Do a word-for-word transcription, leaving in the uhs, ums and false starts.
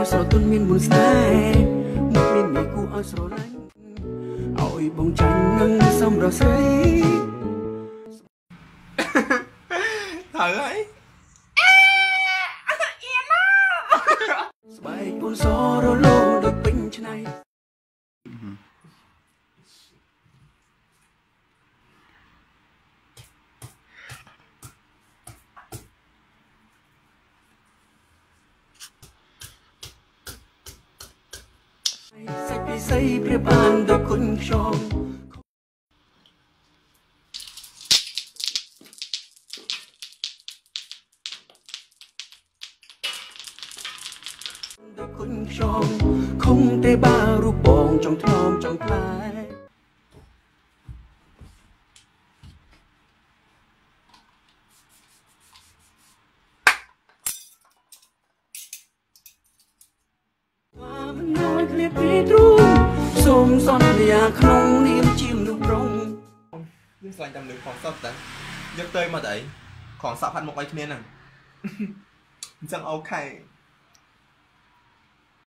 ស្រទន់មានមុនស្នេហ៍មុខមានមេគូឲ្យស្រឡាញ់ឲ្យបងចាញ់នឹងសំរស្រីត្រូវហើយស្បែកអូនសរលោងដូចពេញឆ្នៃសាច់ពិសីព្រៀបបានដូចគុណខ្យងដូចគុណខ្យងคงតែបារូបបងចង់ថ្នមចង់ថ្លៃមិនnóiគ្នាពីទ្រូងសូមសន្យាក្នុងនាមជាមនុស្សប្រុងយើងស្លាញ់តាមលើของសពតើយកទៅមកទៅអីของសពហាត់មកឲ្យគ្នាហ្នឹងអញ្ចឹងអូខេ